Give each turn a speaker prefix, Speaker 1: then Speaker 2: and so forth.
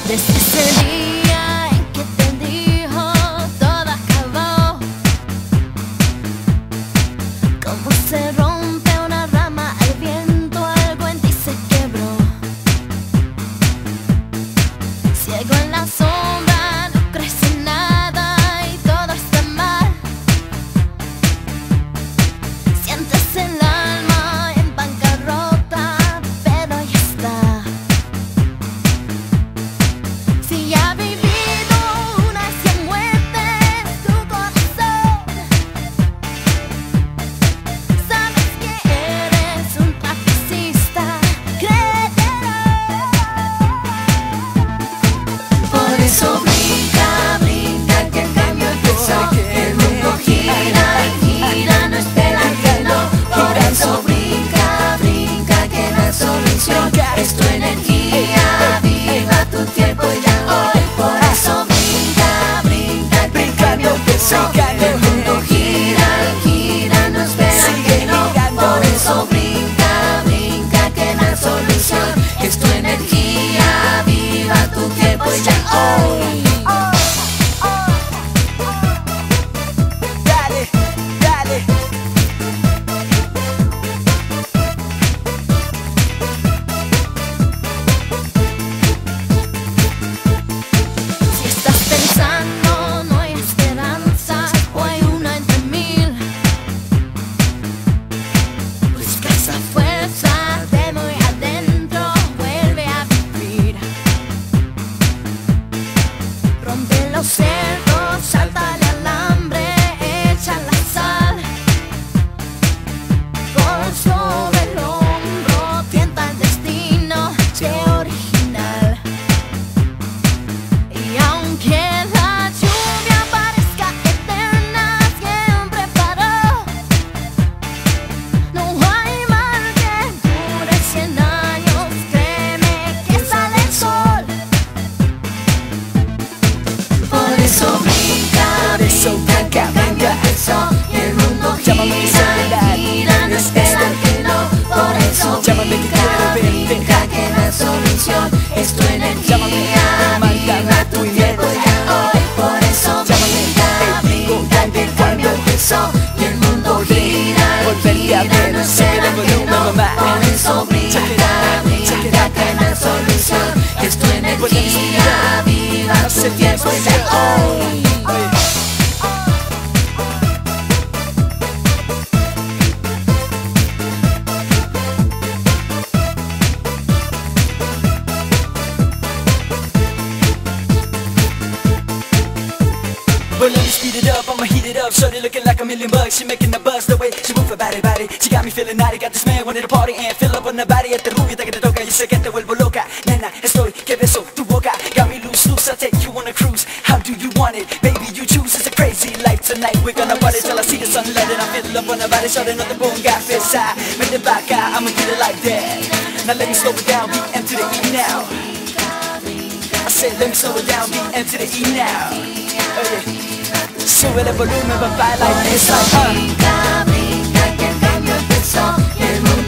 Speaker 1: Desde ese día en que te dijo todo acabó, como se rompe una rama al viento, algo en ti se quebró. Ciego en la sombra, no crees en nada y todo está mal. Sientes el alma en bancarrota, pero ahí está. Si ha vivido unas 100 muertes tu corazón, sabes que eres un trapecista, créetelo. Por eso brinca, brinca, que el cambio empezó. El mundo gira y gira, no espera que no. Por eso brinca, brinca, que la solución es tu energía. Viva tu tiempo ya hoy. Por eso brinca, brinca, que el cambio empezó. El mundo gira y gira, no espera que no. Por eso brinca, brinca, que la solución es tu energía. Viva tu tiempo ya hoy.
Speaker 2: Dale, dale.
Speaker 1: Si estás pensando no hay esperanza o hay una entre mil, busca esa fuerza de muy adentro, vuelve a vivir. Rompe los cerros, salta el alambre, echa la sal. Con sobre el hombro, tienta el destino de original. Y aunque la lluvia parezca eterna, siempre paró. No hay mal que dure 100 años, créeme que sale el sol. Por eso brinca, brinca, que venga el sol. Y el mundo gira y gira, no espera que no. Por eso brinca, brinca, que la solución es tu energía. Viva tu tiempo ya hoy. Por eso brinca, brinca, que el cambio empezó. Y el mundo gira y gira, no espera que no. Por eso brinca, brinca, que la solución es tu energía. Viva tu tiempo ya hoy.
Speaker 2: Well, let me speed it up, I'ma heat it up. Shorty looking like $1,000,000. She making the buzz the way she move her body, body. She got me feeling naughty, got this man wanting to party and fill up on the body. Este rubio que te toca, yo sé que te vuelvo loca. Nena, estoy que beso tu boca. Got me loose, loose, I'll take you on a cruise. How do you want it? Baby, you choose. It's a crazy life tonight. We're gonna party till I see the sunlight and I fill up on the body. Shorty, no te ponga pesar. Vete pa' acá, I'ma get it like that. Now let me slow it down, beat M to the E now. I said let me slow it down, beat M to the E now. Oh yeah. Sube el volumen, papá, like this, like
Speaker 1: Brinca, brinca, que el cambio empezó. Y el mundo